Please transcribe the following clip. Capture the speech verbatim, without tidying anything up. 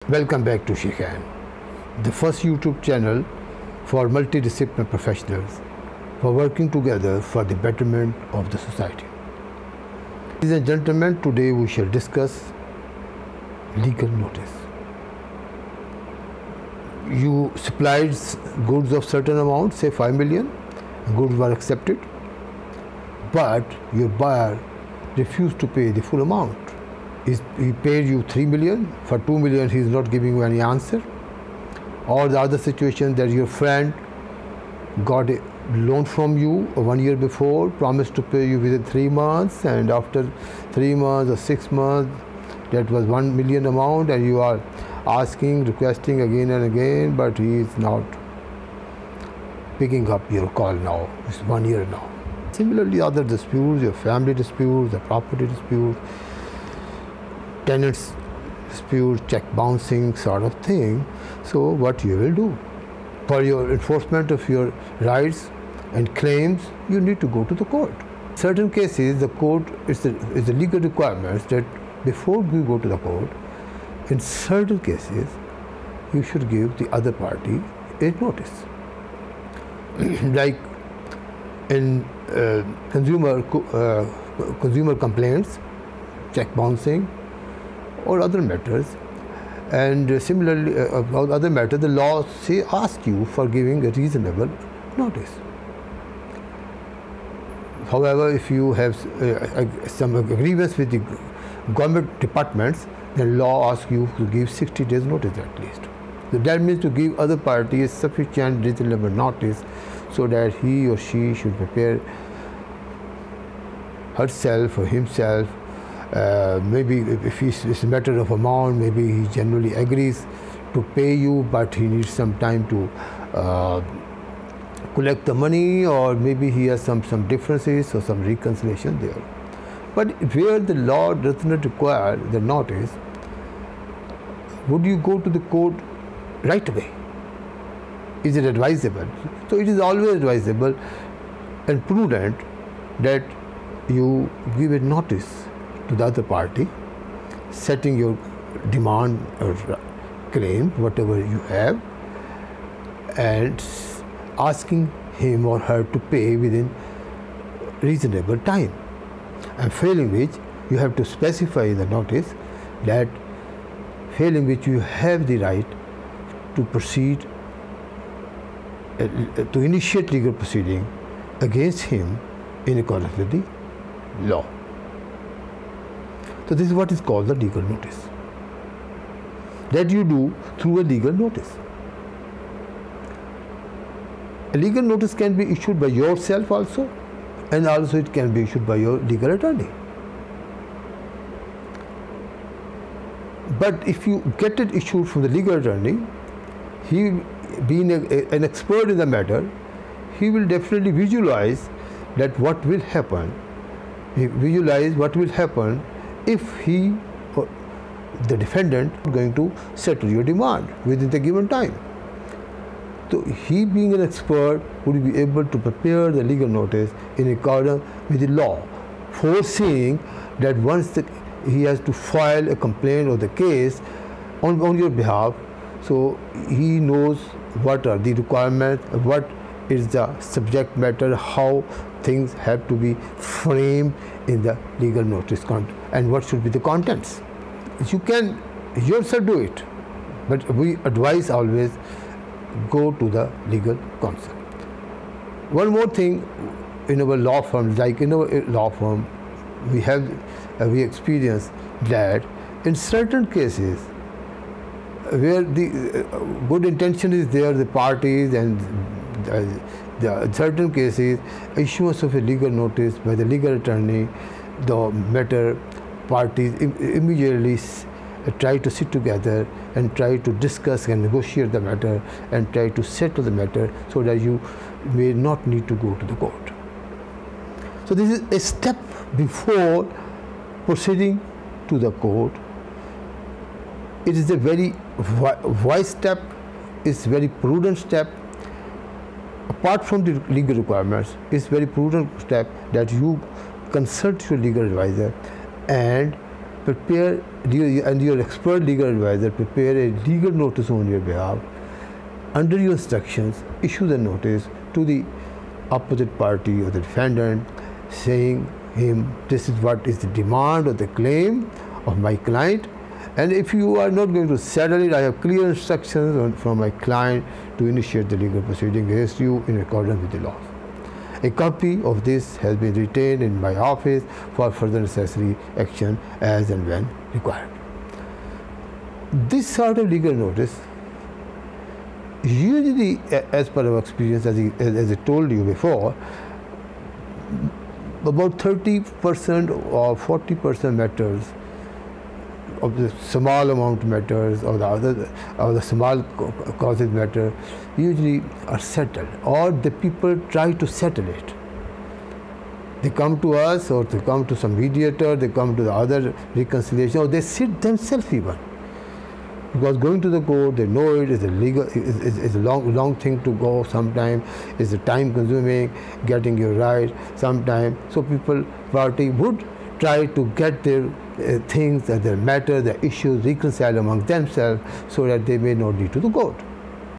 Welcome back to Shikhan, the first YouTube channel for multidisciplinary professionals for working together for the betterment of the society. Ladies and gentlemen, today we shall discuss legal notice. You supplied goods of certain amount, say five million, goods were accepted, but your buyer refused to pay the full amount. He paid you three million, for two million he is not giving you any answer. Or the other situation that your friend got a loan from you one year before, promised to pay you within three months, and after three months or six months that was one million amount, and you are asking, requesting again and again, but he is not picking up your call now. It's one year now. Similarly, other disputes, your family disputes, the property disputes, tenants dispute, check bouncing sort of thing. So what you will do? For your enforcement of your rights and claims, you need to go to the court. In certain cases, the court is the, is the legal requirements that before you go to the court, in certain cases, you should give the other party a notice. Like in uh, consumer uh, consumer complaints, check bouncing, or other matters, and uh, similarly uh, about other matters, the law say ask you for giving a reasonable notice. However, if you have uh, some grievance with the government departments, then law asks you to give sixty days notice at least. So that means to give other parties sufficient reasonable notice so that he or she should prepare herself or himself. Uh, maybe if it's a matter of amount, maybe he generally agrees to pay you, but he needs some time to uh, collect the money, or maybe he has some, some differences or some reconciliation there. But where the law does not require the notice, would you go to the court right away? Is it advisable? So it is always advisable and prudent that you give a notice to the other party, setting your demand or claim, whatever you have, and asking him or her to pay within reasonable time. And failing which, you have to specify in the notice that failing which you have the right to proceed, uh, to initiate legal proceeding against him in accordance with the law. So this is what is called the legal notice, that you do through a legal notice. A legal notice can be issued by yourself also, and also it can be issued by your legal attorney. But if you get it issued from the legal attorney, he being a, a, an expert in the matter, he will definitely visualize that what will happen, he visualize what will happen if he or the defendant is going to settle your demand within the given time. So he, being an expert, would be able to prepare the legal notice in accordance with the law, foreseeing that once the, he has to file a complaint or the case on, on your behalf, so he knows what are the requirements, what is the subject matter, how things have to be framed in the legal notice content, and what should be the contents. You can yourself do it, but we advise always go to the legal counsel. One more thing, in our law firm, like in our law firm, we have uh, we experience that in certain cases where the uh, good intention is there, the parties and uh, the certain cases, issuance of a legal notice by the legal attorney, the matter parties im immediately try to sit together and try to discuss and negotiate the matter and try to settle the matter so that you may not need to go to the court. So this is a step before proceeding to the court. It is a very wise step, it's a very prudent step. Apart from the legal requirements, it's a very prudent step that you consult your legal advisor and prepare, and your expert legal advisor prepare a legal notice on your behalf. Under your instructions, issue the notice to the opposite party or the defendant, saying him, this is what is the demand or the claim of my client, and if you are not going to settle it, I have clear instructions on, from my client to initiate the legal proceeding against you in accordance with the law. A copy of this has been retained in my office for further necessary action as and when required. This sort of legal notice, usually, as per our experience, as I, as I told you before, about thirty percent or forty percent matters of the small amount matters or the other or the small causes matter usually are settled, or the people try to settle it. They come to us, or they come to some mediator, they come to the other reconciliation, or they sit themselves even. Because going to the court, they know it is a legal, is, is, is a long, long thing to go. Sometimes it's a time consuming, getting your right. Sometimes, so people, party would try to get their uh, things, that their matter, their issues reconciled among themselves, so that they may not need to the court.